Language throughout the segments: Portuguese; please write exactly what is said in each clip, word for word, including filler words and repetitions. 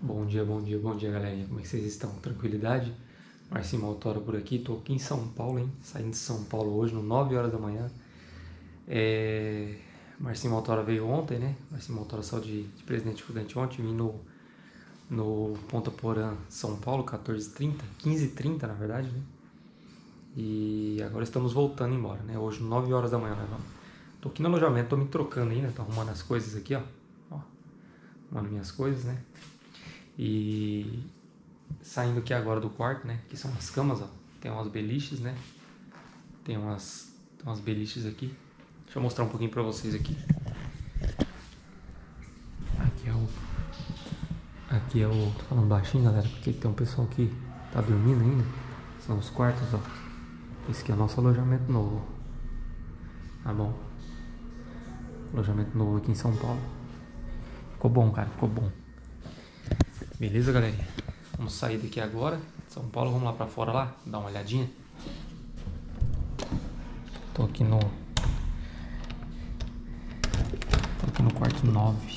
Bom dia, bom dia, bom dia, galerinha. Como é que vocês estão? Tranquilidade? Marcinho Maltora por aqui. Tô aqui em São Paulo, hein? Saindo de São Paulo hoje, no nove horas da manhã. É... Marcinho Maltora veio ontem, né? Marcinho Maltora saiu de, de Presidente Prudente ontem. Vim no, no Ponta Porã, São Paulo, quatorze e trinta, quinze e trinta na verdade, né? E agora estamos voltando embora, né? Hoje, nove horas da manhã, né? Tô aqui no alojamento, tô me trocando ainda. Tô arrumando as coisas aqui, ó. ó arrumando minhas coisas, né? E saindo aqui agora do quarto, né? Que são as camas, ó. Tem umas beliches, né? Tem umas, tem umas beliches aqui. Deixa eu mostrar um pouquinho pra vocês aqui. Aqui é o... Aqui é o... Tô falando baixinho, galera, porque tem um pessoal que tá dormindo ainda. São os quartos, ó. Esse aqui é o nosso alojamento novo. Tá bom? Alojamento novo aqui em São Paulo. Ficou bom, cara. Ficou bom. Beleza, galerinha? Vamos sair daqui agora, São Paulo, vamos lá pra fora lá, dar uma olhadinha. Tô aqui no... Tô aqui no quarto nove.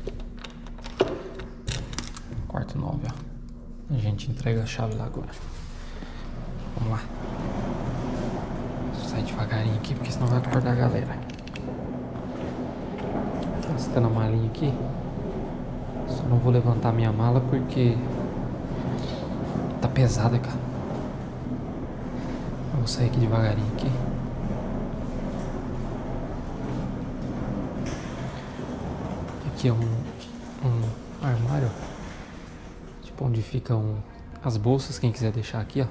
Quarto nove, ó. A gente entrega a chave lá agora. Vamos lá. Vou sair devagarinho aqui, porque senão vai acordar a galera. Arrastando a malinha aqui. Só não vou levantar minha mala porque tá pesada, cara. Vou sair aqui devagarinho aqui. Aqui é um, um armário, tipo onde ficam as bolsas, quem quiser deixar aqui, ó.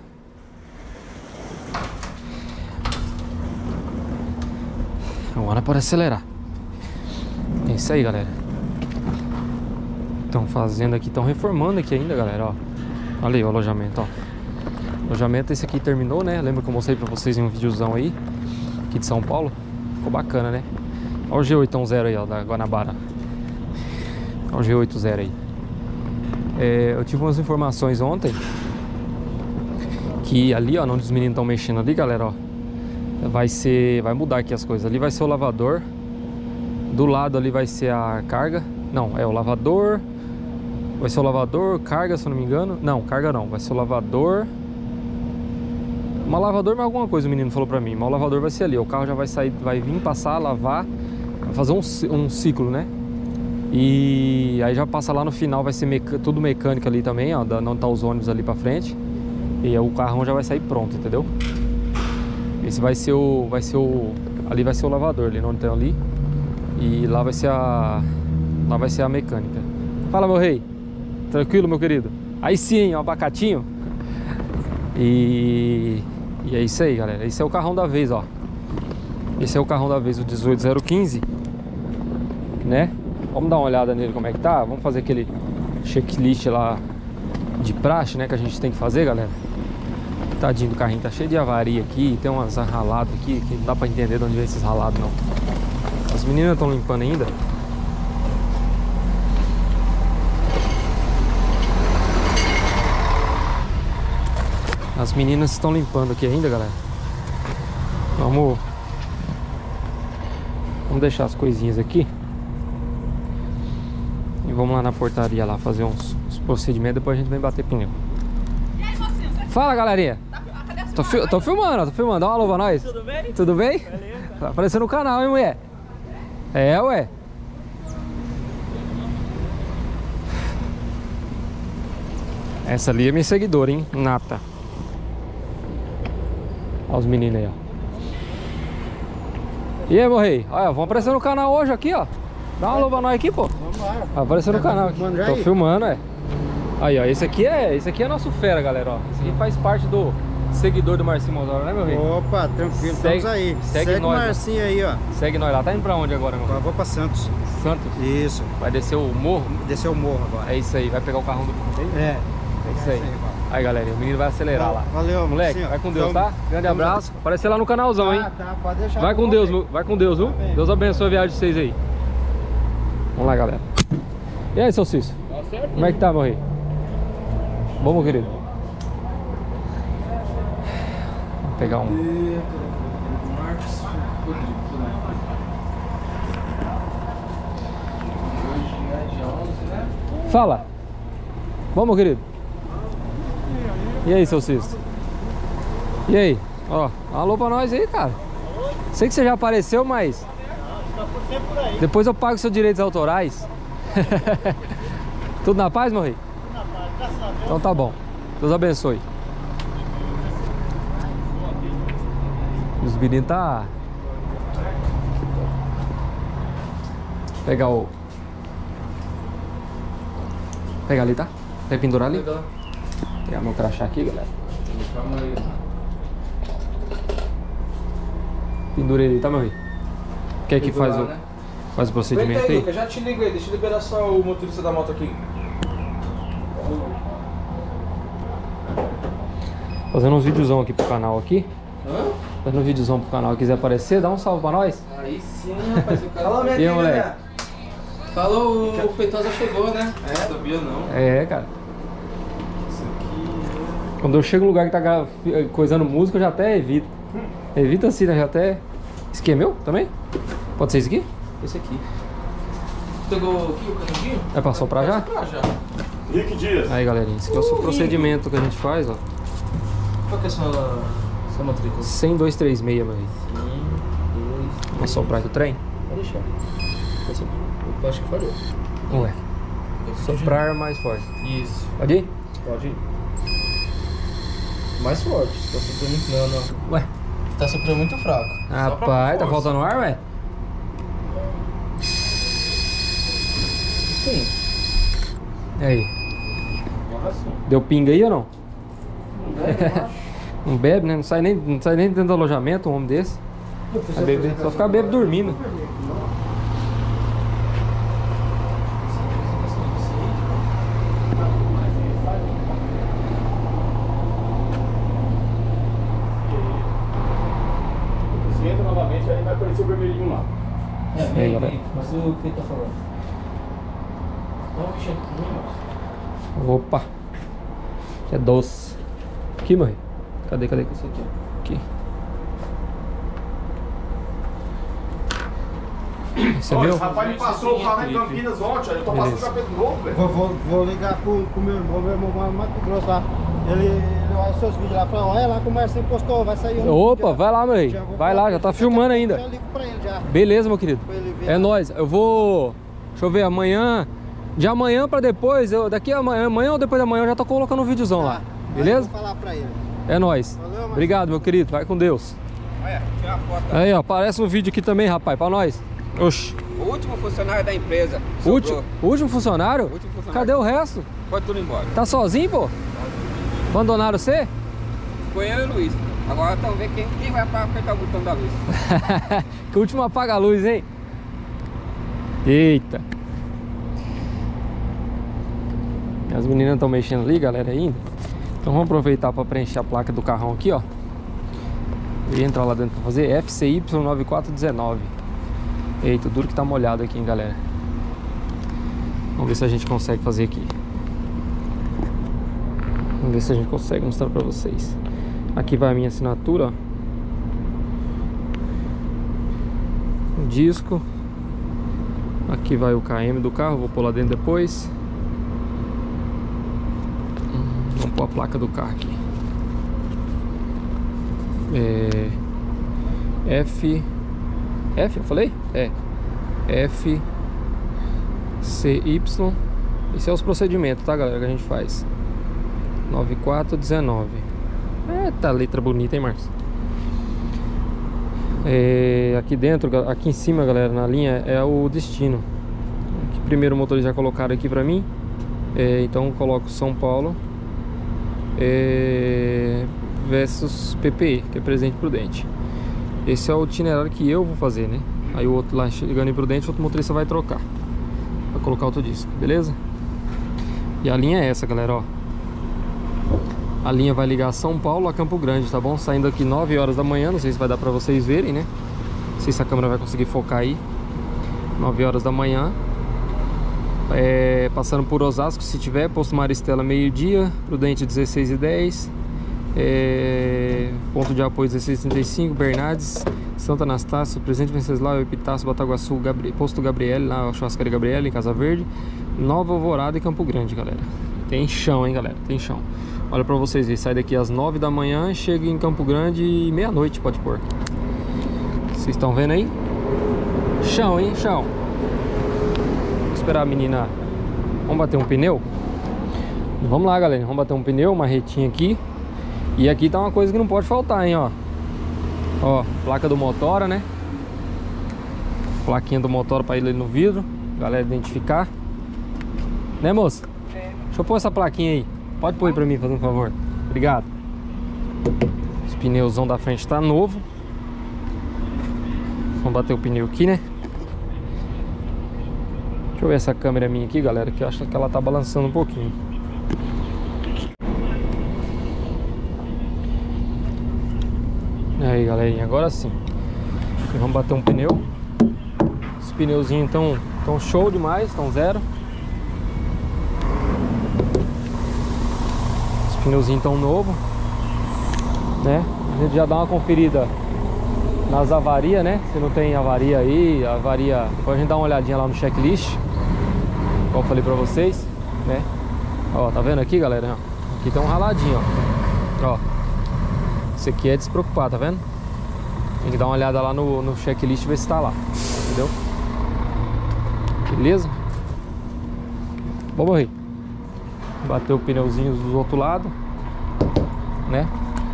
Agora pode acelerar. É isso aí, galera. Estão fazendo aqui, estão reformando aqui ainda, galera, ó. Olha aí o alojamento, ó. O alojamento esse aqui terminou, né? Lembra que eu mostrei pra vocês em um videozão aí, aqui de São Paulo? Ficou bacana, né? Olha o G oito zero aí, ó, da Guanabara. Olha o G oito zero aí. É, eu tive umas informações ontem que ali, ó, onde os meninos estão mexendo ali, galera, ó, vai ser, vai mudar aqui as coisas. Ali vai ser o lavador. Do lado ali vai ser a carga. Não, é o lavador. Vai ser o lavador, carga, se eu não me engano. Não, carga não, vai ser o lavador. Uma lavador, mas alguma coisa o menino falou pra mim. Mas o lavador vai ser ali, o carro já vai sair, vai vir passar, lavar, vai fazer um, um ciclo, né? E aí já passa lá no final, vai ser meca... tudo mecânico ali também, ó. Não tá os ônibus ali pra frente. E aí o carrão já vai sair pronto, entendeu? Esse vai ser o... vai ser o... ali vai ser o lavador, ali onde tem ali. E lá vai ser a... lá vai ser a mecânica. Fala, meu rei. Tranquilo, meu querido? Aí sim, ó, abacatinho. E... e é isso aí, galera. Esse é o carrão da vez, ó. Esse é o carrão da vez, o dezoito zero quinze, né? Vamos dar uma olhada nele como é que tá. Vamos fazer aquele checklist lá de praxe, né? Que a gente tem que fazer, galera. Tadinho do carrinho, tá cheio de avaria aqui. Tem umas raladas aqui que não dá pra entender de onde vem esses ralados, não. As meninas estão limpando ainda. As meninas estão limpando aqui ainda, galera. Vamos Vamos deixar as coisinhas aqui. E vamos lá na portaria lá fazer uns, uns procedimentos. Depois a gente vem bater pneu. E aí, mocinho? Você... Fala, galerinha. Tá, cadê a Tô, fi tô filmando, tô filmando. Dá uma alô pra nós. Tudo bem? Tudo bem? Beleza. Tá aparecendo no canal, hein, mulher? É, ué. Essa ali é minha seguidora, hein? Nata. Olha os meninos aí, ó. E aí, meu rei? Olha, vamos aparecer no canal hoje aqui, ó. Dá uma alô pra nós aqui, pô. Vamos lá. Vai aparecer no Tá canal aqui. filmando já Tô aí? filmando, é. Aí, ó. Esse aqui é, esse aqui é nosso fera, galera, ó. Esse aqui faz parte do seguidor do Marcinho Maltora, né, meu rei? Opa, tranquilo, Segue- estamos aí. segue Segue nós, o Marcinho aí, ó. Segue nós lá. Tá indo pra onde agora, meu rei? Eu vou pra Santos. Santos? Isso. Vai descer o morro? Desceu o morro agora. É isso aí. Vai pegar o carrão do Bruno aí? É. É isso aí. Aí, galera, o menino vai acelerar lá. Valeu, Moleque, Marcinho. vai com Deus, Tamo- tá? Grande tamo- abraço. Aparecer lá no canalzão, hein? Tá, tá, pode deixar. Vai que eu com vou Deus, ver. viu? Vai com Deus, viu? Amém. Deus abençoe a viagem de vocês aí. Vamos lá, galera. E aí, seu Cício? Tá certo? Como é que tá, meu rei? Bom, meu querido? Vamos pegar um... Marcos Rodrigues. Hoje é dia onze, né? Fala. Vamos, querido? E aí, seu Cício? E aí? Ó, alô pra nós aí, cara. Sei que você já apareceu, mas... depois eu pago seus direitos autorais. Tudo na paz, meu rei? Tudo na paz, graças a Deus. Então tá bom. Deus abençoe. Os meninos tá... Pegar o... Pegar ali, tá? Vai pendurar ali? Vou pegar meu crachá aqui, galera. Pendurei ali, tá, meu rei? Quer que faz o... Né? Faz o procedimento aí? aí? Já te ligo aí, deixa eu liberar só o motorista da moto aqui. Fazendo uns videozão aqui pro canal aqui. Hã? Fazendo um videozão pro canal, quiser aparecer, dá um salve pra nós. Aí sim, rapaz, o cara... Falou, minha E aí, moleque? querida. Falou, o Feitosa chegou, né? É? Sabia não. É, cara. Isso aqui... Quando eu chego no lugar que tá gra- coisando música, eu já até evito. Evita assim, né? Já até... Esse aqui é meu também? Pode ser esse aqui? Esse aqui. Pegou aqui o canudinho? É pra soprar já? Soprar já. Rick Dias. Aí, galerinha, esse aqui é o procedimento que a gente faz, ó. Qual que é a sua, sua matrícula? cem, dois três seis, meu aí. Um, dois... Vamos soprar aqui o trem? Pode deixar. Eu acho que falhou. Ué. Soprar mais forte. Isso. Pode ir? Pode ir. Mais forte. Tá soprando muito... Não, não. Ué. Tá soprando muito fraco. Rapaz, tá faltando ar, ué? Sim. E aí? Agora sim. Deu pinga aí ou não? Não deve, eu acho. Não bebe, né? Não sai nem, não sai nem dentro do alojamento um homem desse. Vai beber. Só ficar bebo dormindo. Se entra novamente, aí vai aparecer o vermelhinho lá. É, Aí, vem, galera. vem. Mas o que ele tá falando? Dá uma bichinha aqui, ó. Opa. Que é doce. Aqui, mãe. Cadê, cadê? Esse aqui, ó. Aqui. Esse é Olha, meu? o rapaz me passou o carro em Campinas ontem, eu tô passando Beleza. o capeta novo, velho. Vou, vou, vou ligar pro, pro meu irmão, meu irmão mora no Mato Grosso lá. Ele, ele olha os seus vídeos lá, fala, olha lá como o Marcinho postou, vai sair um Opa, vídeo, vai lá, meu rei. já vou Vai falar lá, pra já tá ele. filmando Daqui a pouco ainda. eu ligo pra ele já. Beleza, meu querido. Pra ele ver É lá. nóis. Eu vou... Deixa eu ver, amanhã... De amanhã pra depois, eu, daqui a amanhã, amanhã ou depois da manhã eu já tô colocando um videozão lá. Tá. Aí Beleza? eu vou falar pra ele. É nóis. Valeu, Marcelo. Obrigado, meu querido. Vai com Deus. Olha, tira uma foto. Aí, ó. Aparece um vídeo aqui também, rapaz, pra nós. Oxi. O último funcionário da empresa. Último, Sobrou. último funcionário? Último funcionário. Cadê o resto? Foi tudo embora. Tá sozinho, pô? Abandonaram você? Foi eu e o Luiz. Agora estamos vendo quem, quem vai apertar o botão da luz. Que o último apaga a luz, hein? Eita. As meninas estão mexendo ali, galera, ainda. Então vamos aproveitar para preencher a placa do carrão aqui, ó. E entrar lá dentro para fazer F C Y nove quatro um nove. Eita, duro que tá molhado aqui, hein, galera. Vamos ver se a gente consegue fazer aqui. Vamos ver se a gente consegue mostrar para vocês. Aqui vai a minha assinatura, ó. O disco. Aqui vai o K M do carro, vou pôr lá dentro depois. Vamos pôr a placa do carro aqui. É... F... F, eu falei? É. F... C Y. Esse é os procedimentos, tá, galera, que a gente faz. nove quatro um nove. Eita, letra bonita, hein, Marcos? É... Aqui dentro, aqui em cima, galera, na linha, é o destino. Aqui, primeiro o motorista já colocaram aqui pra mim. É, então eu coloco São Paulo. É... versus P P E, que é Presidente Prudente. Esse é o itinerário que eu vou fazer, né? Aí o outro lá chegando em Prudente, o outro motorista vai trocar pra colocar outro disco, beleza? E a linha é essa, galera, ó. A linha vai ligar São Paulo a Campo Grande, tá bom? Saindo aqui nove horas da manhã, não sei se vai dar pra vocês verem, né? Não sei se a câmera vai conseguir focar aí. nove horas da manhã. É, passando por Osasco, se tiver, Posto Maristela meio-dia, Prudente dezesseis e dez, é, ponto de apoio dezesseis e trinta e cinco, Bernardes, Santa Anastácio, Presidente Venceslau, Epitácio, Bataguaçu, Gabri... Posto Gabriele, lá, Churrascaria Gabriele, em Casa Verde, Nova Alvorada e Campo Grande, galera. Tem chão, hein, galera, tem chão. Olha pra vocês verem, sai daqui às nove da manhã, chega em Campo Grande e meia-noite pode pôr. Vocês estão vendo aí? Chão, hein, chão. Vou esperar a menina. Vamos bater um pneu? Vamos lá, galera, vamos bater um pneu, uma retinha aqui. E aqui tá uma coisa que não pode faltar, hein, ó. Ó, placa do Motora, né? Plaquinha do Motora pra ir ali no vidro, galera identificar. Né, moça? É. Deixa eu pôr essa plaquinha aí. Pode pôr aí pra mim, fazendo um favor. Obrigado. Os pneuzão da frente tá novo. Vamos bater o pneu aqui, né? Deixa eu ver essa câmera minha aqui, galera, que eu acho que ela tá balançando um pouquinho. Aí, galerinha, agora sim. Vamos bater um pneu. Os pneuzinhos estão tão show demais, estão zero. Os pneuzinhos estão novos, né? A gente já dá uma conferida nas avarias, né? Se não tem avaria aí, avaria... Depois a gente dá uma olhadinha lá no checklist, como eu falei pra vocês, né? Ó, tá vendo aqui, galera? Aqui tem um raladinho, ó. Ó. Esse aqui é despreocupar, tá vendo? Tem que dar uma olhada lá no, no checklist e ver se tá lá, entendeu? Beleza? Vamos aí. Bater o pneuzinho do outro lado, né?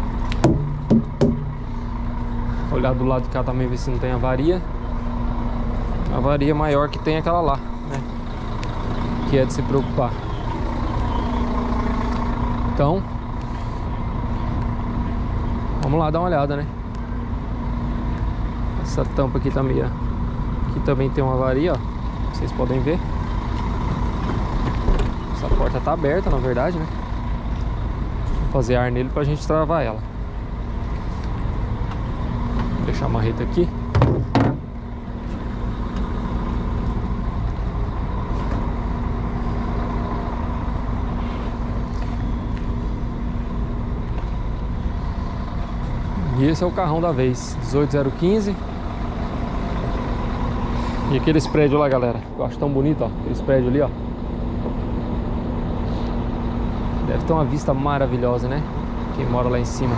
Olhar do lado de cá também, ver se não tem avaria. A avaria maior que tem é aquela lá, né? Que é de se preocupar. Então, vamos lá dar uma olhada, né? Essa tampa aqui também, ó. Aqui também tem uma avaria, ó. Vocês podem ver. Essa porta tá aberta, na verdade, né? Vou fazer ar nele pra gente travar ela. Vou deixar a marreta aqui. E esse é o carrão da vez, dezoito zero quinze. E aqueles prédios lá, galera, eu acho tão bonito, ó. Aqueles prédios ali, ó. Deve ter uma vista maravilhosa, né? Quem mora lá em cima.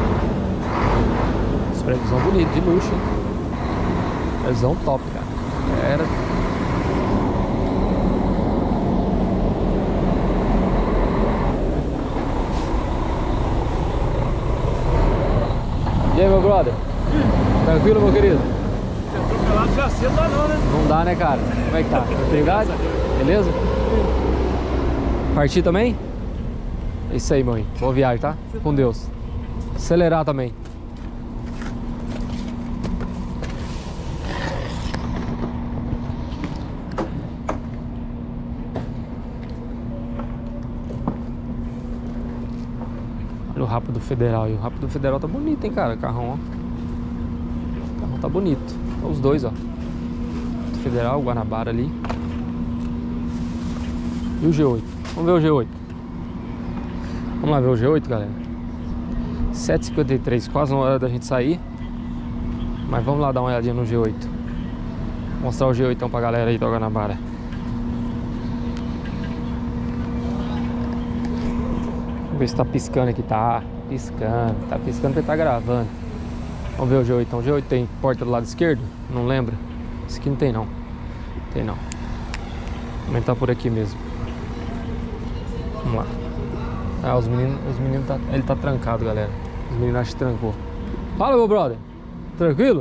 Os prédios são bonitos, de luxo, hein? Prédios são top, cara. Era... E aí, meu brother? Hum. Tranquilo, meu querido? Atropelado já cedo dá não, né? Não dá, né, cara? Como é que tá? Tranquilidade? Beleza? Partir também? É isso aí, mãe. Boa viagem, tá? Com Deus. Acelerar também. Olha o Rápido Federal. E o Rápido Federal tá bonito, hein, cara? O carrão, ó. O carrão tá bonito. Os dois, ó. Rápido Federal, Guanabara ali. E o G oito. Vamos ver o G oito. Vamos lá ver o G oito, galera. sete e cinquenta e três, quase uma hora da gente sair. Mas vamos lá dar uma olhadinha no G oito. Mostrar o G oito então pra galera aí da Guanabara. Vamos ver se tá piscando aqui. Tá piscando. Tá piscando porque tá gravando. Vamos ver o G oito então. O G oito tem porta do lado esquerdo? Não lembra? Esse aqui não tem não. Tem não. Vamos tá por aqui mesmo. Vamos lá. Ah, os meninos, os meninos tá, ele tá trancado, galera. Os meninos acham que trancou. Fala, meu brother. Tranquilo?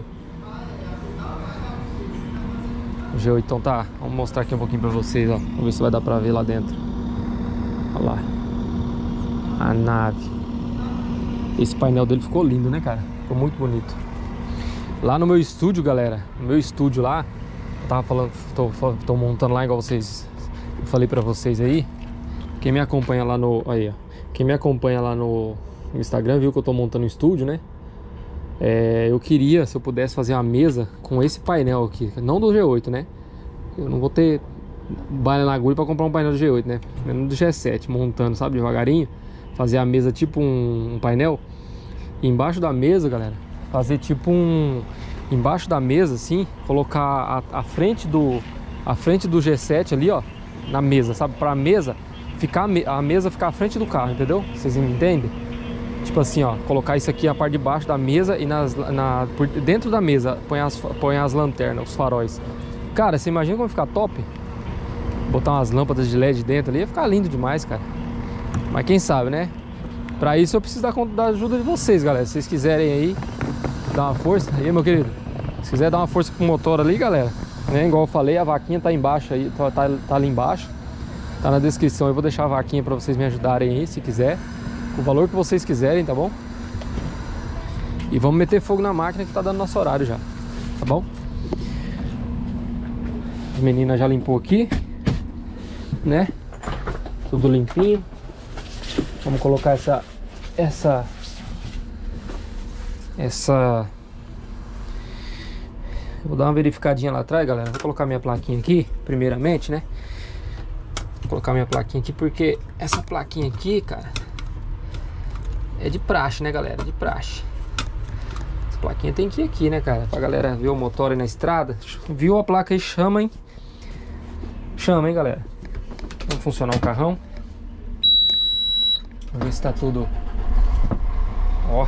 O G oito então tá. Vamos mostrar aqui um pouquinho pra vocês, ó. Vamos ver se vai dar pra ver lá dentro. Olha lá. A nave. Esse painel dele ficou lindo, né, cara? Ficou muito bonito. Lá no meu estúdio, galera. No meu estúdio lá. Eu tava falando, tô, tô montando lá igual vocês. Eu falei pra vocês aí. Quem me acompanha lá no... Aí, ó. Quem me acompanha lá no Instagram viu que eu tô montando um estúdio, né? É, eu queria, se eu pudesse, fazer uma mesa com esse painel aqui. Não do G oito, né? Eu não vou ter bala na agulha pra comprar um painel do G oito, né? Menos do G sete, montando, sabe? Devagarinho. Fazer a mesa tipo um, um painel. E embaixo da mesa, galera, fazer tipo um... Embaixo da mesa, assim, colocar a, a frente do... A frente do G sete ali, ó. Na mesa, sabe? Pra mesa... ficar, a mesa ficar à frente do carro, entendeu? Vocês me entendem? Tipo assim, ó, colocar isso aqui a parte de baixo da mesa e nas, na, por dentro da mesa põe as, põe as lanternas, os faróis. Cara, você imagina como ficar top? Botar umas lâmpadas de L E D dentro ali, ia ficar lindo demais, cara. Mas quem sabe, né? Pra isso eu preciso da, da ajuda de vocês, galera. Se vocês quiserem aí dar uma força. E aí, meu querido, se quiser dar uma força pro motor ali, galera, né? Igual eu falei, a vaquinha tá embaixo aí, tá, tá, tá ali embaixo. Tá na descrição, eu vou deixar a vaquinha pra vocês me ajudarem aí, se quiser. O valor que vocês quiserem, tá bom? E vamos meter fogo na máquina que tá dando nosso horário já, tá bom? A menina já limpou aqui, né? Tudo limpinho. Vamos colocar essa essa essa eu vou dar uma verificadinha lá atrás, galera. Vou colocar minha plaquinha aqui primeiramente, né? Vou colocar minha plaquinha aqui porque essa plaquinha aqui, cara, é de praxe, né, galera? De praxe. Essa plaquinha tem que ir aqui, né, cara? Pra galera ver o motor aí na estrada. Viu a placa aí, chama, hein? Chama, hein, galera? Vamos funcionar o carrão. Vamos ver se tá tudo... Ó.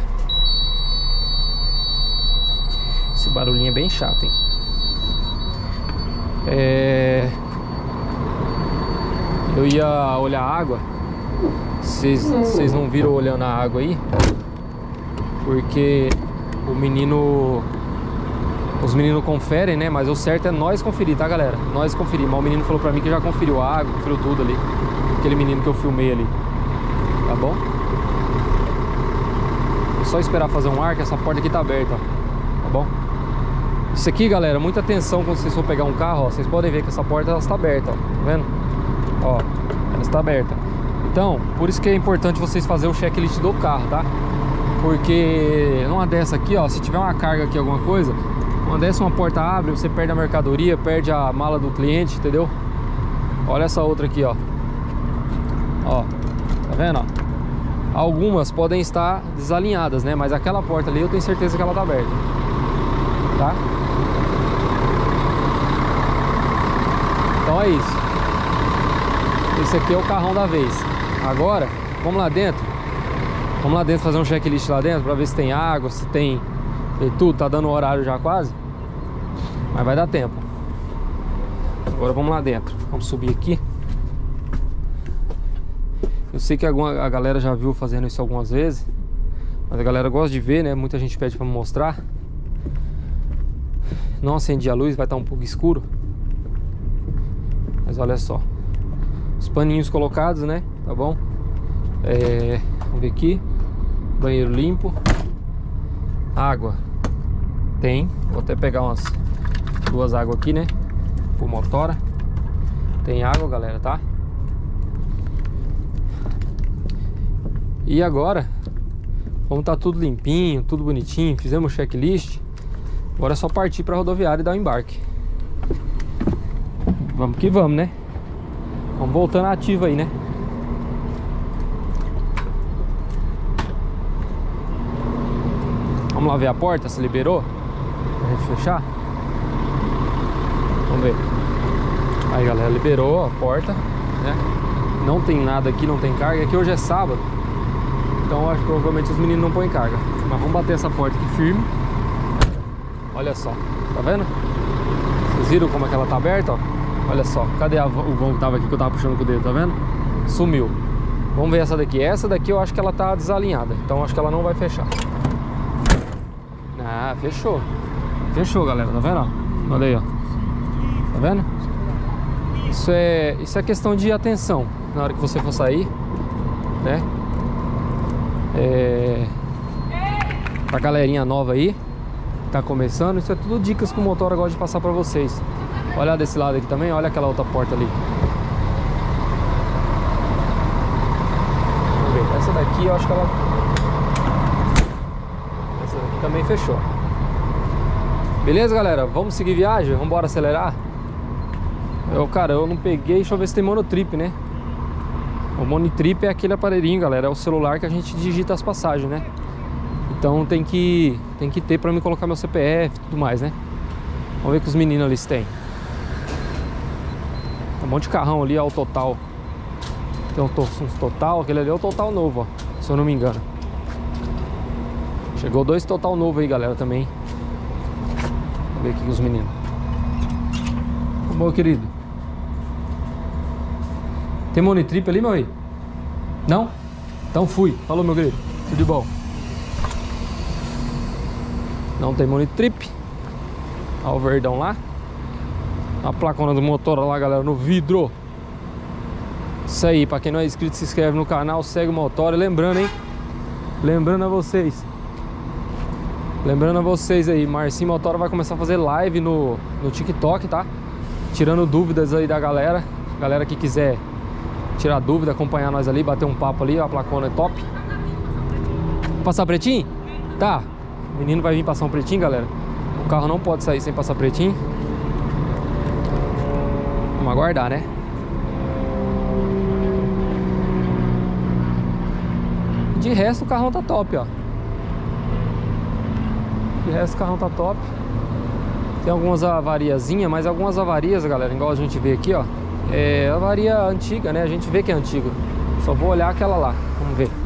Esse barulhinho é bem chato, hein? É... Eu ia olhar a água. Vocês não viram olhando a água aí? Porque o menino... Os meninos conferem, né? Mas o certo é nós conferir, tá, galera? Nós conferir. Mas o menino falou pra mim que já conferiu a água, conferiu tudo ali. Aquele menino que eu filmei ali. Tá bom? É só esperar fazer um ar que essa porta aqui tá aberta, ó. Tá bom? Isso aqui, galera, muita atenção quando vocês for pegar um carro, ó. Vocês podem ver que essa porta ela está aberta, ó. Tá vendo? Ó, ela está aberta. Então, por isso que é importante vocês fazerem o checklist do carro, tá? Porque numa dessa aqui, ó, se tiver uma carga aqui, alguma coisa, uma dessa uma porta abre, você perde a mercadoria, perde a mala do cliente, entendeu? Olha essa outra aqui, ó. Ó, tá vendo, ó? Algumas podem estar desalinhadas, né? Mas aquela porta ali eu tenho certeza que ela tá aberta, tá? Então é isso. Esse aqui é o carrão da vez. Agora, vamos lá dentro. Vamos lá dentro fazer um checklist lá dentro pra ver se tem água, se tem, tem tudo. Tá dando o horário já quase, mas vai dar tempo. Agora vamos lá dentro. Vamos subir aqui. Eu sei que alguma, a galera já viu fazendo isso algumas vezes, mas a galera gosta de ver, né? Muita gente pede pra me mostrar. Não acendi a luz, vai estar um pouco escuro. Mas olha só. Os paninhos colocados, né? Tá bom? É, vamos ver aqui. Banheiro limpo. Água. Tem. Vou até pegar umas duas águas aqui, né? Por motora. Tem água, galera, tá? E agora, como tá tudo limpinho, tudo bonitinho, fizemos o checklist. Agora é só partir pra rodoviária e dar o embarque. Vamos que vamos, né? Vamos voltando ativa aí, né? Vamos lá ver a porta, se liberou pra gente fechar. Vamos ver. Aí, galera, liberou a porta, né? Não tem nada aqui, não tem carga. Aqui hoje é sábado, então acho que provavelmente os meninos não põem carga. Mas vamos bater essa porta aqui firme. Olha só, tá vendo? Vocês viram como é que ela tá aberta, ó? Olha só, cadê a, o vão que tava aqui que eu tava puxando com o dedo, tá vendo? Sumiu. Vamos ver essa daqui. Essa daqui eu acho que ela tá desalinhada, então acho que ela não vai fechar. Ah, fechou. Fechou, galera, tá vendo? Olha aí, ó. Tá vendo? Isso é, isso é questão de atenção na hora que você for sair, né? É... Pra galerinha nova aí, tá começando, isso é tudo dicas que o motor gosta de passar pra vocês. Olha desse lado aqui também, olha aquela outra porta ali. Vamos ver, essa daqui eu acho que ela... Essa daqui também fechou. Beleza, galera? Vamos seguir viagem? Vamos embora acelerar? Eu, cara, eu não peguei, deixa eu ver se tem monotrip, né? O monotrip é aquele aparelhinho, galera, é o celular que a gente digita as passagens, né? Então tem que, tem que ter pra me colocar meu C P F e tudo mais, né? Vamos ver que os meninos ali têm. Um monte de carrão ali, ó, o total. Tem um to- uns total, aquele ali é o total novo, ó, se eu não me engano. Chegou dois total novo aí, galera, também. Vamos ver aqui os meninos. Bom, querido. Tem monitrip ali, meu rei? Não? Então fui. Falou, meu querido. Tudo de bom. Não tem monitrip. Olha o verdão lá. A placona do motor lá, galera, no vidro. Isso aí, pra quem não é inscrito, se inscreve no canal, segue o Motora. Lembrando, hein? Lembrando a vocês. Lembrando a vocês aí, Marcinho Motora vai começar a fazer live no, no TikTok, tá? Tirando dúvidas aí da galera. Galera que quiser tirar dúvida, acompanhar nós ali, bater um papo ali, a placona é top. Passar pretinho? Tá. O menino vai vir passar um pretinho, galera. O carro não pode sair sem passar pretinho. Vamos aguardar, né? De resto o carrão tá top, ó. De resto o carrão tá top. Tem algumas avariazinhas, mas algumas avarias, galera, igual a gente vê aqui, ó, é avaria antiga, né? A gente vê que é antiga. Só vou olhar aquela lá. Vamos ver.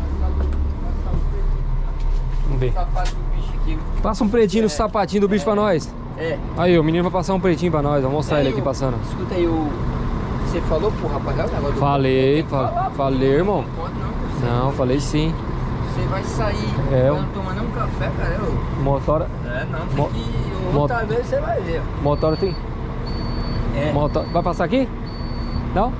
Vamos ver. Passa um pretinho no sapatinho do bicho pra nós. É. Aí, o menino vai passar um pretinho pra nós. Vou mostrar É, ele aqui eu- passando. Escuta aí, o... Você falou pro rapaz lá o negócio do... Falei, Tem que fa- falar, falei, irmão. Não pode não, você. Não, falei sim. Você vai sair É, eu- quando tomar nem um café, cara. Eu... Motora. É, não, tem Mo- que... mo- Outra vez você vai ver. Motora tem. É. Motor... Vai passar aqui? Não?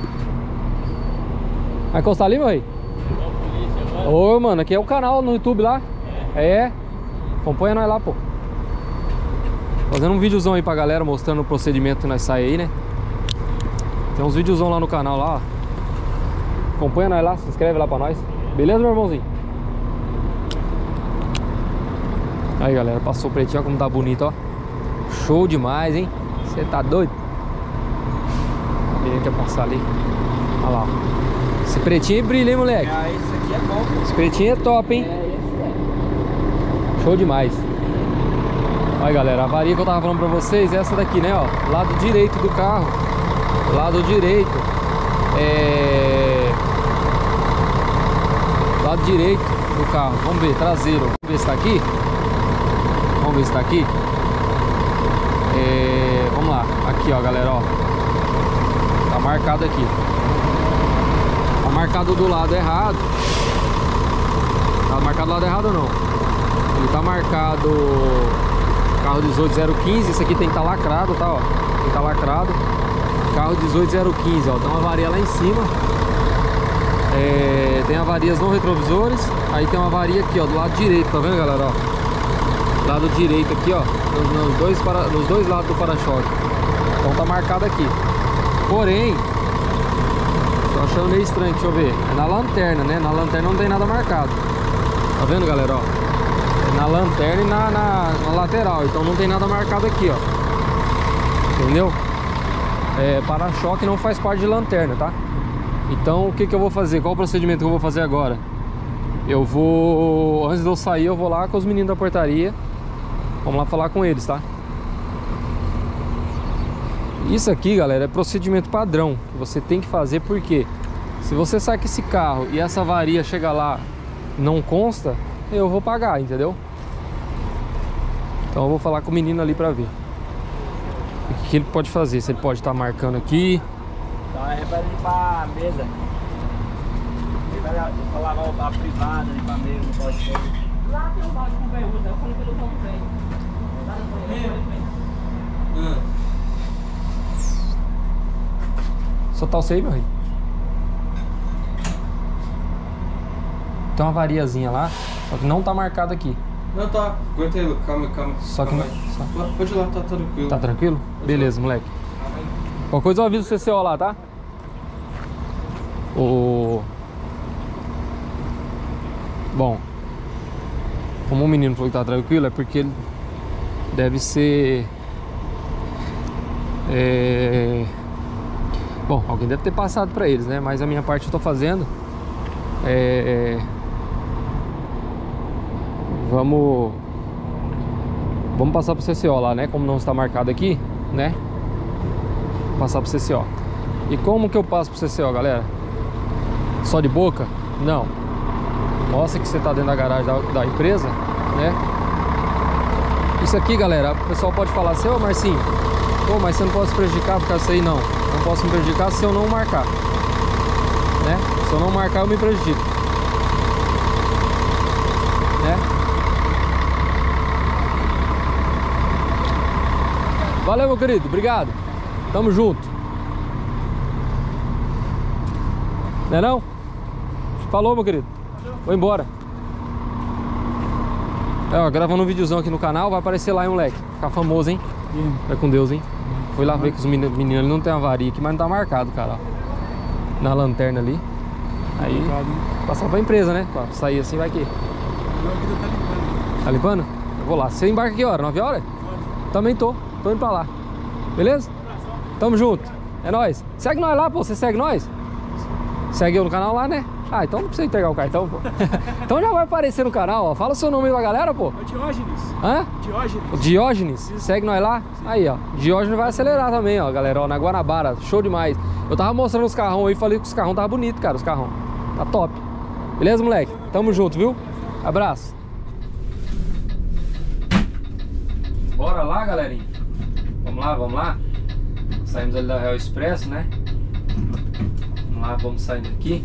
Vai encostar ali, meu rei? Ô, mano, aqui é o canal no YouTube lá. É. Acompanha nós lá, pô. Fazendo um videozão aí pra galera, mostrando o procedimento que nós sai aí, né? Tem uns videozão lá no canal lá, ó. Acompanha nós lá, se inscreve lá pra nós. Beleza, meu irmãozinho? Aí, galera, passou o pretinho, ó, como tá bonito, ó. Show demais, hein? Você tá doido? A menina quer passar ali. Olha lá, ó. Esse pretinho brilha, hein, moleque? Ah, esse aqui é bom. Esse pretinho é top, hein? É, esse é. Show demais. Olha, galera, a avaria que eu tava falando pra vocês é essa daqui, né, ó. Lado direito do carro. Lado direito. É... Lado direito do carro. Vamos ver, traseiro. Vamos ver se tá aqui. Vamos ver se tá aqui. É... Vamos lá. Aqui, ó, galera, ó. Tá marcado aqui. Tá marcado do lado errado. Tá marcado do lado errado ou não? Ele tá marcado carro dezoito zero quinze. Esse aqui tem que estar tá lacrado, tá, ó. Tem que estar tá lacrado. Carro dezoito zero quinze, ó. Tem uma avaria lá em cima. É, tem avarias no retrovisores. Aí tem uma avaria aqui, ó, do lado direito, tá vendo, galera, ó? Lado direito aqui, ó, nos, nos dois, para, nos dois lados do para-choque. Então tá marcado aqui. Porém, tô achando meio estranho, deixa eu ver. É na lanterna, né? Na lanterna não tem nada marcado. Tá vendo, galera, ó? É na lanterna e na, na, na lateral. Então não tem nada marcado aqui, ó. Entendeu? É, para-choque não faz parte de lanterna, tá? Então o que que eu vou fazer? Qual o procedimento que eu vou fazer agora? Eu vou... Antes de eu sair, eu vou lá com os meninos da portaria. Vamos lá falar com eles, tá? Isso aqui, galera, é procedimento padrão que você tem que fazer, porque se você sai com esse carro e essa avaria chega lá, não consta, eu vou pagar, entendeu? Então eu vou falar com o menino ali pra ver o que ele pode fazer. Se ele pode estar marcando aqui. Tá, é pra limpar a mesa. Ele vai lá- pra lavar a privada, limpar a mesa, não pode ser. Lá tem um balde com bermuda, eu falei que ele não vem. Lá no banheiro, eu falei, vem. Só tá você aí, meu rei. Tem uma avariazinha lá, só que não tá marcado aqui. Não, tá. Aguenta aí, calma, calma. Só que não... Calma aí. só- Pode- Pode ir lá, tá tranquilo. Tá tranquilo? Beleza, moleque. Qualquer coisa eu aviso o C C O lá, tá? O... Bom, como o menino falou que tá tranquilo, é porque ele deve ser... É... Bom, alguém deve ter passado pra eles, né? Mas a minha parte eu tô fazendo. É... Vamos... Vamos passar pro C C O lá, né? Como não está marcado aqui, né? Passar pro C C O. E como que eu passo pro C C O, galera? Só de boca? Não. Mostra que você tá dentro da garagem da, da empresa, né? Isso aqui, galera, o pessoal pode falar assim, ô Marcinho, pô, mas você não pode se prejudicar por causa disso aí, não. Não posso me prejudicar se eu não marcar, né? Se eu não marcar, eu me prejudico, né? Valeu, meu querido, obrigado. Tamo junto. Não é não? Falou, meu querido. Vou embora. É, ó, gravando um videozão aqui no canal, vai aparecer lá, hein, moleque. Ficar famoso, hein? Vai com Deus, hein? Fui lá ver que os meninos, meninos não tem avaria aqui, mas não tá marcado, cara, ó. Na lanterna ali. Aí, passar pra empresa, né? Pra sair assim, vai que. Tá limpando? Eu vou lá. Você embarca que hora? nove horas? Também tô. Tô indo pra lá. Beleza? Tamo junto. É nóis. Segue nós lá, pô. Você segue nós? Segue eu no canal lá, né? Ah, então não precisa entregar o cartão, pô. Então já vai aparecer no canal, ó. Fala o seu nome aí pra galera, pô. É Diógenes. Hã? Diógenes. Diógenes. Segue nós lá. Aí, ó. Diógenes vai acelerar também, ó, galera. Ó, na Guanabara. Show demais. Eu tava mostrando os carrão aí, falei que os carrão tava bonito, cara, os carrão. Tá top. Beleza, moleque? Tamo junto, viu? Abraço. Bora lá, galerinha. Vamos lá, vamos lá. Saímos ali da Real Expresso, né? Vamos lá, vamos saindo aqui.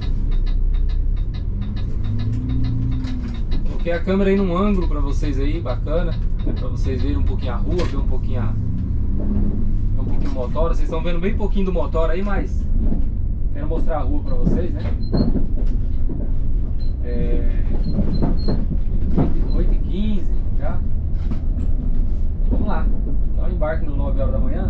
Coloquei a câmera aí num ângulo pra vocês aí, bacana, né? Pra vocês verem um pouquinho a rua, ver um pouquinho a... ver um pouquinho o motor. Vocês estão vendo bem pouquinho do motor aí, mas quero mostrar a rua pra vocês, né? É... oito e quinze já. Vamos lá. Dá um embarque no nove horas da manhã.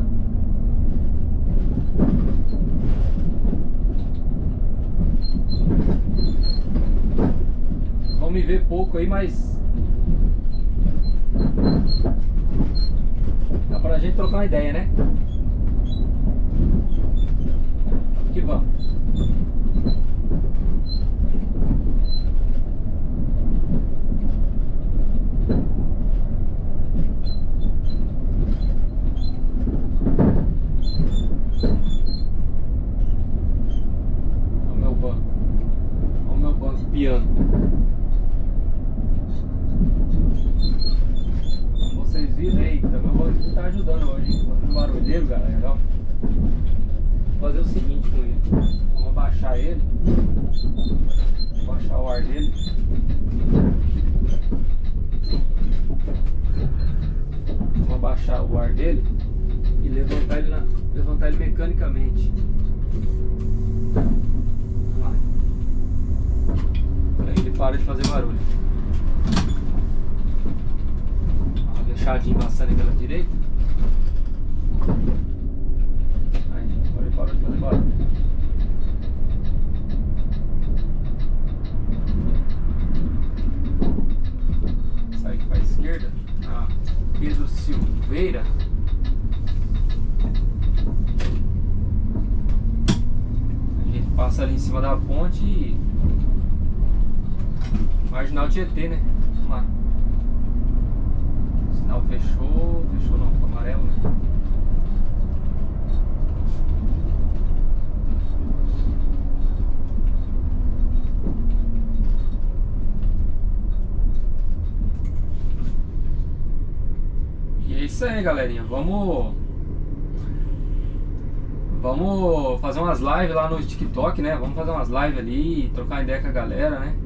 Vão me ver pouco aí, mas dá pra gente trocar uma ideia, né? Vamos que vamos. Olha o meu banco. Olha o meu banco piano. Vocês viram aí, também o banco tá ajudando hoje. Tá um barulheiro, galera. Ó. Vou fazer o seguinte com ele. Vamos abaixar ele. Abaixar o ar dele. Vamos abaixar o ar dele e levantar ele, na, levantar ele mecanicamente. Vamos lá. Aí ele para de fazer barulho. Deixadinho bastante pela direita. Aí, agora ele parou de fazer barulho. Sai aqui para a esquerda. Ah, Pedro Silveira. A gente passa ali em cima da ponte e Marginal Tietê, né? Vamos lá. O sinal fechou, fechou não, ficou amarelo, né? E é isso aí, galerinha. Vamos Vamos fazer umas lives lá no TikTok, né? Vamos fazer umas lives ali, trocar ideia com a galera, né?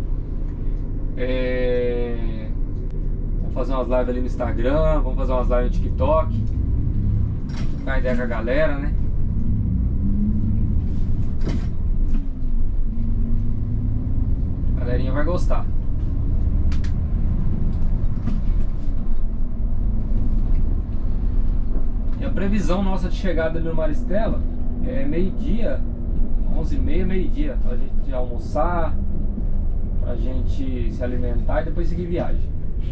É... Vamos fazer umas lives ali no Instagram, vamos fazer umas lives no TikTok, trocar ideia com a galera, né? A galerinha vai gostar. E a previsão nossa de chegada ali no Maristela é meio-dia, onze e meia, meio-dia, pra gente almoçar, pra gente se alimentar e depois seguir viagem.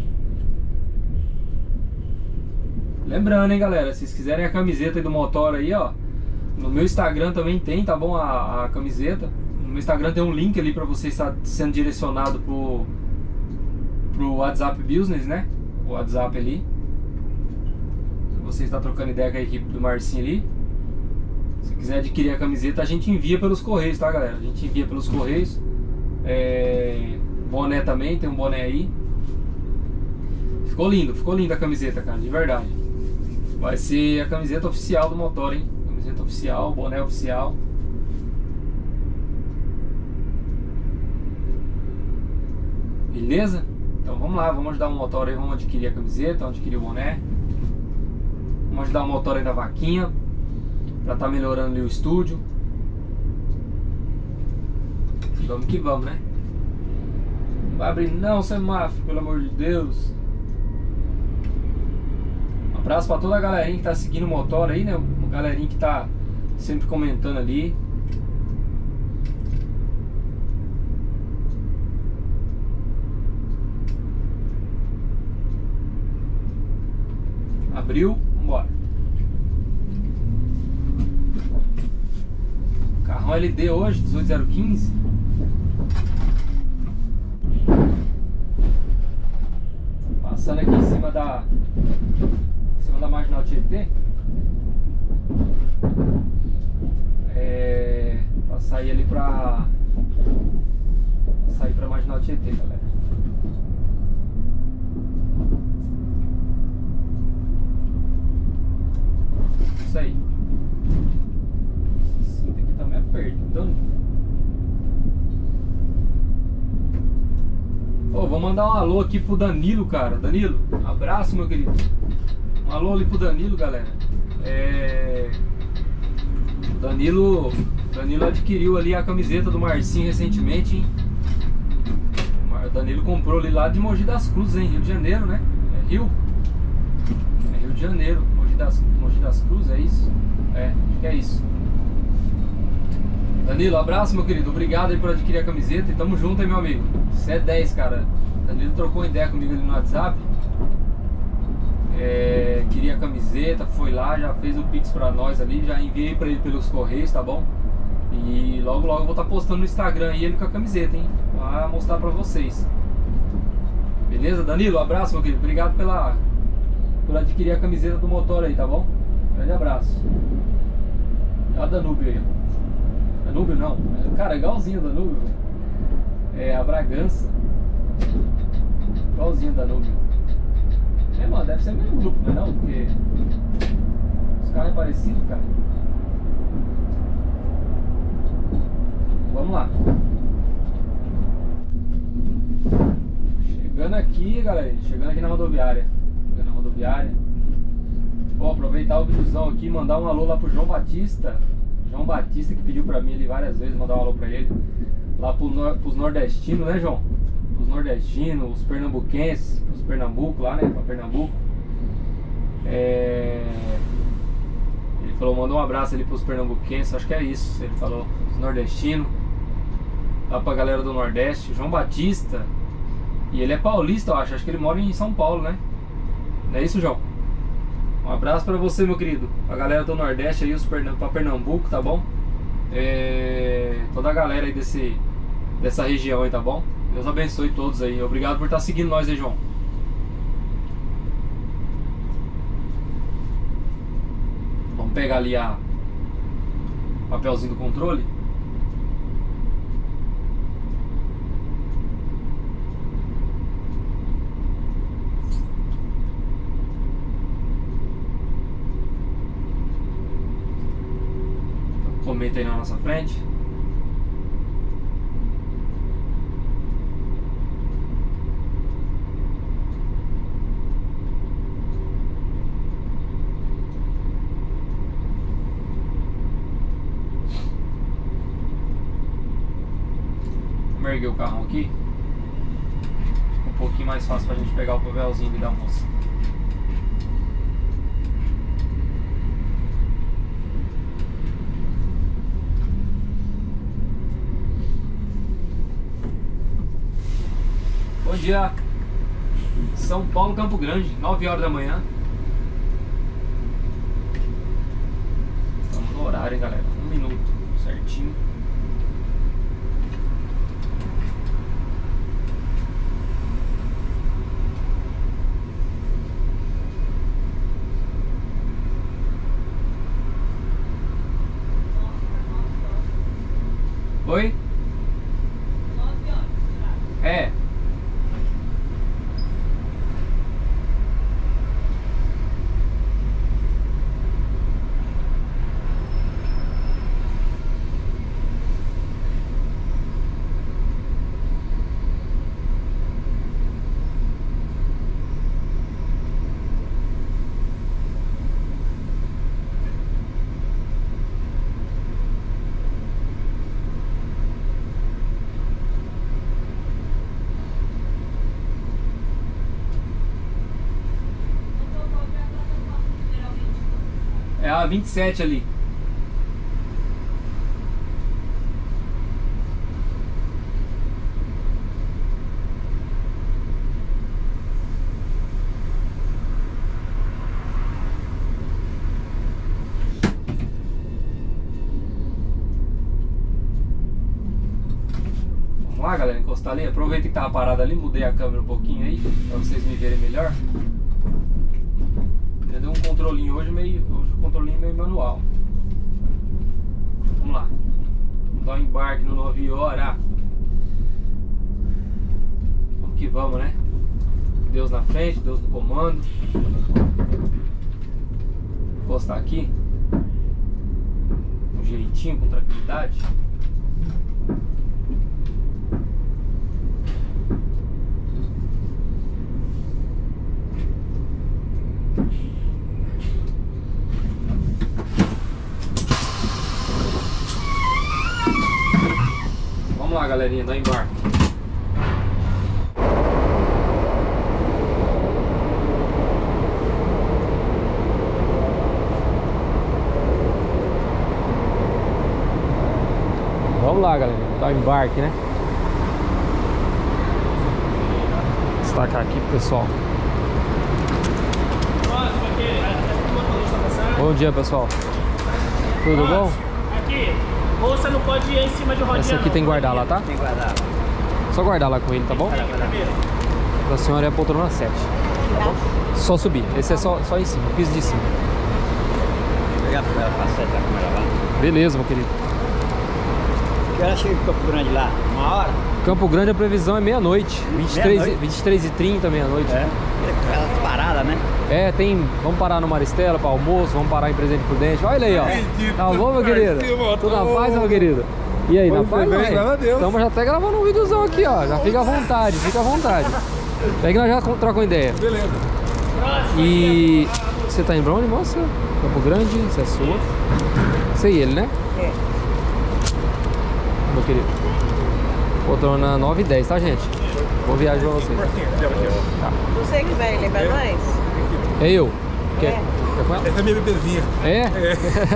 Lembrando, hein, galera, se vocês quiserem a camiseta aí do motor aí, ó, no meu Instagram também tem, tá bom, a, a camiseta. No meu Instagram tem um link ali pra você estar sendo direcionado pro, pro WhatsApp Business, né? O WhatsApp ali. Você está trocando ideia com a equipe do Marcinho ali. Se quiser adquirir a camiseta, a gente envia pelos correios, tá, galera? A gente envia pelos correios. É... Boné também, tem um boné aí. Ficou lindo, ficou linda a camiseta, cara, de verdade. Vai ser a camiseta oficial do motor, hein? Camiseta oficial, boné oficial. Beleza? Então vamos lá, vamos ajudar o motor aí, vamos adquirir a camiseta, vamos adquirir o boné. Vamos ajudar o motor aí na vaquinha, pra tá melhorando ali o estúdio. Vamos que vamos, né? Não vai abrir não, semáforo, pelo amor de Deus. Um abraço pra toda a galerinha que tá seguindo o motor aí, né? Uma galerinha que tá sempre comentando ali. Abriu, vambora. Carrão L D hoje, dezoito zero quinze. Passando aqui em cima da em cima da Marginal Tietê. É, pra sair ali pra, pra sair pra Marginal Tietê, galera. Isso aí. Esse cinto aqui tá me apertando. Ô, vou mandar um alô aqui pro Danilo, cara. Danilo, um abraço, meu querido. Um alô ali pro Danilo, galera. É... Danilo, Danilo adquiriu ali a camiseta do Marcinho recentemente, hein? O Danilo comprou ali lá de Mogi das Cruzes, hein? Rio de Janeiro, né? É Rio? É Rio de Janeiro. Mogi das, Mogi das Cruzes, é isso? É, acho que é isso. Danilo, abraço, meu querido. Obrigado aí por adquirir a camiseta e tamo junto aí, meu amigo. Você é dez, cara. Danilo trocou ideia comigo ali no WhatsApp. É, queria a camiseta, foi lá, já fez o Pix pra nós ali, já enviei pra ele pelos correios, tá bom? E logo logo eu vou estar postando no Instagram aí ele com a camiseta, hein? Pra mostrar pra vocês. Beleza, Danilo? Abraço, meu querido. Obrigado pela, por adquirir a camiseta do motor aí, tá bom? Grande abraço. Olha a Danúbio aí. Danúbio não. Cara, igualzinho a Danúbio. É a Bragança. Igualzinho a Danúbio. É, mano, deve ser o mesmo grupo, não é não? Porque os carros é parecido, cara. Vamos lá. Chegando aqui, galera. Chegando aqui na rodoviária. Chegando na rodoviária. Vou aproveitar o videozão aqui e mandar um alô lá pro João Batista. João Batista que pediu pra mim ali várias vezes, mandar um alô pra ele. Lá pro nor pros nordestinos, né, João? Os nordestinos, os pernambuquenses, os Pernambuco lá, né, pra Pernambuco. É... Ele falou, mandou um abraço ali pros pernambuquenses, acho que é isso, ele falou, os nordestinos. Lá pra galera do Nordeste, João Batista. E ele é paulista, eu acho, acho que ele mora em São Paulo, né? Não é isso, João? Um abraço pra você, meu querido. A galera do Nordeste aí, os Pernam pra Pernambuco, tá bom? É... Toda a galera aí desse, dessa região aí, tá bom? Deus abençoe todos aí. Obrigado por estar seguindo nós aí, João. Vamos pegar ali a papelzinho do controle. Cometa aí na nossa frente. Vamos erguer o carro aqui. Fica um pouquinho mais fácil pra gente pegar o papelzinho ali da moça. Bom dia, São Paulo, Campo Grande, nove horas da manhã. Estamos no horário, hein, galera? Um minuto, certinho. Tá vinte e sete ali. Vamos lá, galera, encostar ali. Aproveita que tava parado ali, mudei a câmera um pouquinho aí, pra vocês me verem melhor. Ele deu um controlinho hoje, meio, hoje o controlinho meio manual. Vamos lá. Vamos dar um embarque no nove horas. Vamos que vamos, né? Deus na frente, Deus no comando. Vou encostar aqui. Com jeitinho, com tranquilidade. Vamos lá, galerinha, dá embarque. Vamos lá, galerinha, dá embarque, né? Destacar aqui pro pessoal. Bom dia, pessoal. Tudo bom? Aqui, moça não pode ir em cima de rodinha. Essa aqui tem que guardar lá, tá? Tem que guardar. Só guardar lá com ele, tá bom? Da senhora é a poltrona sete. Tá bom? Só subir. Esse é só, só em cima, piso de cima. Vou pegar a primeira passagem da câmera lá. Beleza, meu querido. Que hora chega em Campo Grande lá? Uma hora? Campo Grande a previsão é meia-noite. vinte e três e trinta, meia-noite. É. Aquelas paradas, né? É, tem. Vamos parar no Maristela para almoço, vamos parar em Presidente Prudente. Olha aí, ó. Tá bom, meu querido? Tudo na paz, meu querido? E aí, na paz, bem, graças a Deus. Estamos já até gravando um videozão aqui, ó. Já fica à vontade, fica à vontade. Pega que nós já trocamos ideia. Beleza. E você tá em Brownie, moça? Campo Grande, isso é sua. Sei ele, né? É. Meu querido. Poltrona nove e dez, tá, gente? Boa viagem pra vocês. Tá. Você que vai levar nós? É eu. Quer? É. Quer com ela? Essa é a minha bebezinha. É? É.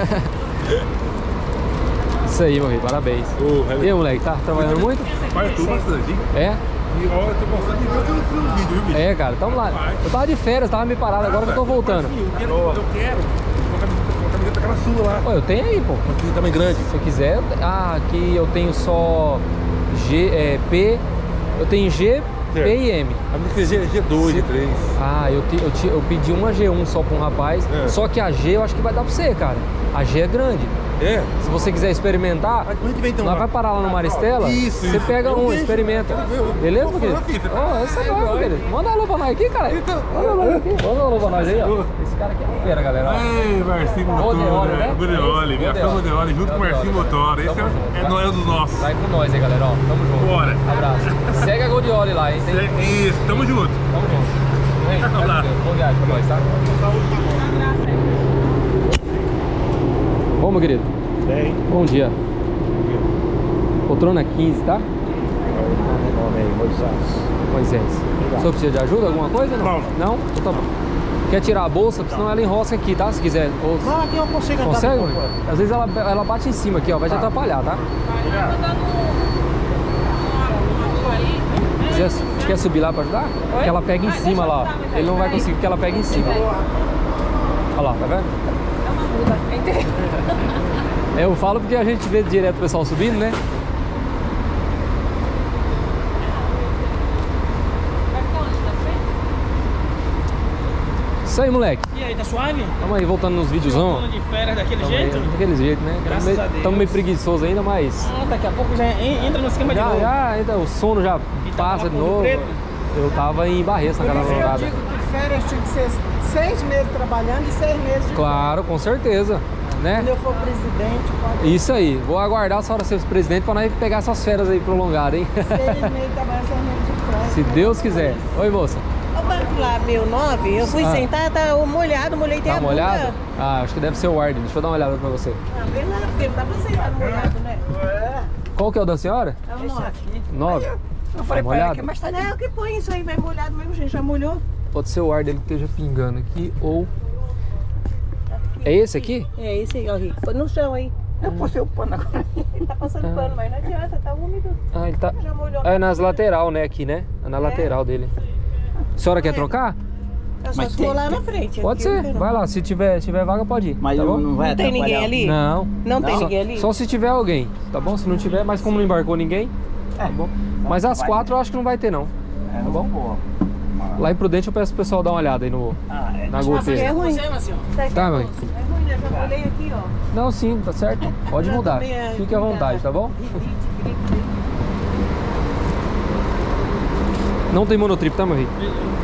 Isso aí, meu filho, parabéns. Ô, E aí, moleque, tá trabalhando muito? Faz tudo bastante, hein? É? E ó, eu tô gostando de ver o seu vídeo, viu, bicho? É, cara, tamo lá. Eu tava de férias, tava meio parado, agora que eu tô voltando. Eu quero, eu quero uma camiseta, uma camiseta daquela sua lá. Pô, eu tenho aí, pô. Uma camiseta também grande. Se eu quiser, eu te- ah, aqui eu tenho só G, é, P, eu tenho G, P e M. A minha é G dois, G três. Ah, eu, te- eu, te- eu pedi uma G um só pra um rapaz, É. só que a G eu acho que vai dar pra você, cara. A G é grande. É? Se você quiser experimentar, Mas quando a gente vem então nós lá? vai parar lá no Maristela, Isso, você isso. pega Eu um, vejo, experimenta. eu vejo. Beleza, Vou meu querido? falar, filho. Ó, essa é nóis, meu querido. Manda um alô pra nós aqui, cara. Então. Manda um alô aqui. Manda um alô pra nós aí, ó. Esse cara aqui é fera, galera. ó. Ei, Marcinho Motora, Godeoli, né? Godeoli, minha fã Godeoli, junto com o Marcinho Motora. Esse Tamo é, junto, é, tá? não é um dos nossos. Vai com nós aí, galera, ó. Tamo junto. Bora. Abraço. Segue a Godeoli lá, hein? Tem... É isso, tamo junto. Tamo junto. Vem, vai com Deus. Boa viagem pra nós, tá? Bom, meu querido. Bem. Bom dia. Poltrona quinze, tá? Nome aí, Moisés. Moisés. O senhor precisa de ajuda? Alguma coisa? Não? Não. Não? Então tá bom. Quer tirar a bolsa? Porque senão ela enrosca aqui, tá? Se quiser. Ou... Não, aqui eu consigo andar. Consegue? com ela. Às vezes ela, ela bate em cima aqui, ó. Vai te atrapalhar, tá? Quiser, quer subir lá pra ajudar? Que ela pega em cima lá, ó. Ele não vai conseguir porque ela pega em cima. Olha lá, tá vendo? É, eu falo porque a gente vê direto o pessoal subindo, né? Isso aí, moleque. E aí, tá suave? Tamo aí, voltando nos videozão. Voltando de férias daquele Tamo aí, jeito? daquele jeito, né? Graças Tamo meio, a Deus. tamo meio preguiçoso ainda, mas... Ah, daqui a pouco já en- entra no esquema de Já, novo. já, ainda o sono já E tava passa lá de com o novo. preto? Eu tava em Barreça, na casa da Eu namorada. digo que férias tinha que ser seis meses trabalhando e seis meses de Claro, com certeza, né? Quando eu for presidente, pode Isso aí, vou aguardar a senhora ser presidente pra nós pegar essas férias aí prolongadas, hein? seis meses trabalhando, seis meses de férias. Se Deus quiser. Oi, moça. O banco lá, meu nove, eu fui Ah. sentar, tá molhado, molhei tem Tá a bunda. molhado? Ah, acho que deve ser o Warden. Deixa eu dar uma olhada pra você. Ah, vem lá, porque não dá pra sentar molhado, né? Qual que é o da senhora? É o nove. Nove. Eu falei Tá pra ela molhado? que mais tarde, é o que põe isso aí, vai molhado mesmo, gente, já molhou. Pode ser o Warden que esteja pingando aqui ou... Aqui, É esse aqui? É esse aí, ó, Rico. Põe no chão aí. Eu postei o pano agora. Ele tá passando pano, mas não adianta, tá úmido. Ah, ele tá... Já molhou. É nas lateral, né? Aqui, né? É na lateral dele. A senhora quer trocar? É só Mas se tem- for lá na frente. Pode aqui eu ser. quero. Vai lá. Se tiver, se tiver vaga, pode ir. Mas tá bom? não vai Não tem ninguém atrapalhar. ali? Não. Não tem Só- ninguém ali? Só se tiver alguém, tá bom? Se não tiver, mas como não embarcou ninguém, tá bom? Mas às vai. quatro eu acho que não vai ter, não. É, tá bom? Boa. Lá em Prudente eu peço pro pessoal dar uma olhada aí no, Ah, é. na É goteira. ruim. Você, Marcinho. Tá, mãe. É ruim, né? Já molhei aqui, ó. Não, sim, tá certo. Pode Já mudar. tomei, é, Fique à vontade, tá bom? Rinite, gripe. Não tem monotrip, tá, meu filho?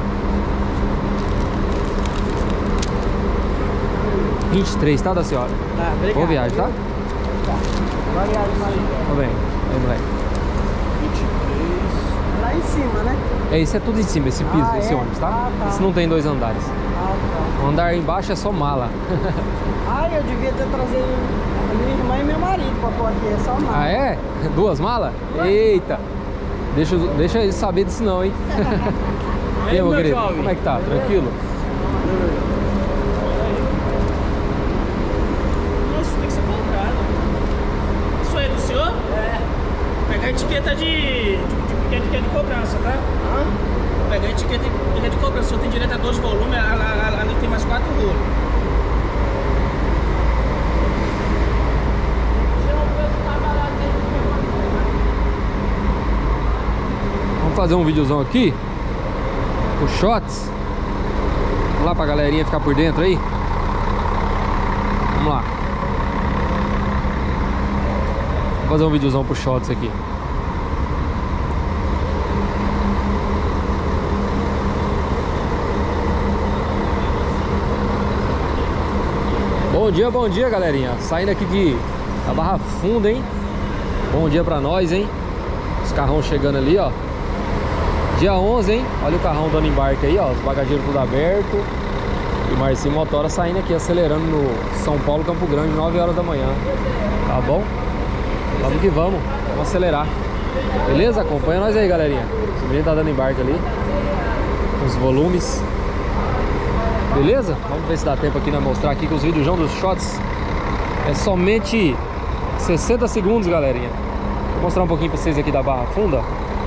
vinte e três, tá, da senhora? Tá, obrigado. Boa viagem, tá? Obrigado, Maria. Tá bem. Aí, moleque. Lá em cima, né? É, isso é tudo em cima, esse piso, Ah, esse é? ônibus, tá? Ah, tá. Esse não tem dois andares. Ah, O andar embaixo é só mala. tá. Ah, eu devia ter trazido a minha irmã e meu marido pra pôr aqui, é só mal. Ah, é? Duas malas? Eita! Deixa, eu- deixa eles saber disso não, hein? E aí, meu querido? Como é que tá? Tranquilo? Nossa, tem que ser comprado. Isso aí é do senhor? É. Pegar a etiqueta de. de, de, de, de cobrança, tá? Hã? Pegar a etiqueta de, etiqueta de cobrança. O senhor tem direito a dois volumes, a- a- a- ali tem mais quatro rolos. Vamos fazer um videozão aqui. O shots. Vamos lá pra galerinha ficar por dentro aí. Vamos lá. Vou fazer um videozão pro shots aqui. Bom dia, bom dia, galerinha. Saindo aqui de da Barra Funda, hein? Bom dia pra nós, hein? Os carrão chegando ali, ó. Dia onze, hein? Olha o carrão dando embarque aí, ó. Os bagageiros tudo aberto. E Marcinho Motora saindo aqui, acelerando no São Paulo, Campo Grande, nove horas da manhã. Tá bom? Vamos que vamos. Vamos acelerar. Beleza? Acompanha nós aí, galerinha. O menino tá dando embarque ali. Os volumes. Beleza? Vamos ver se dá tempo aqui, né? Mostrar aqui que os vídeos dos shots é somente sessenta segundos, galerinha. Vou mostrar um pouquinho pra vocês aqui da Barra Funda.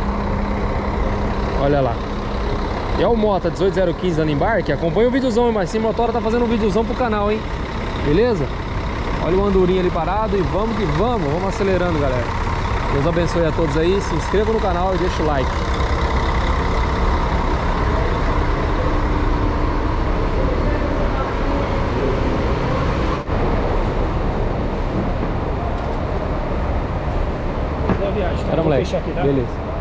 Olha lá. E é o Mota dezoito zero quinze dando embarque. Acompanha o videozão, hein? Mas sim, Motora tá fazendo um videozão pro canal, hein? Beleza? Olha o andorinho ali parado e vamos que vamos. Vamos acelerando, galera. Deus abençoe a todos aí. Se inscreva no canal e deixa o like. Boa viagem, tá? Era, Vou moleque. fechar aqui, tá? Beleza.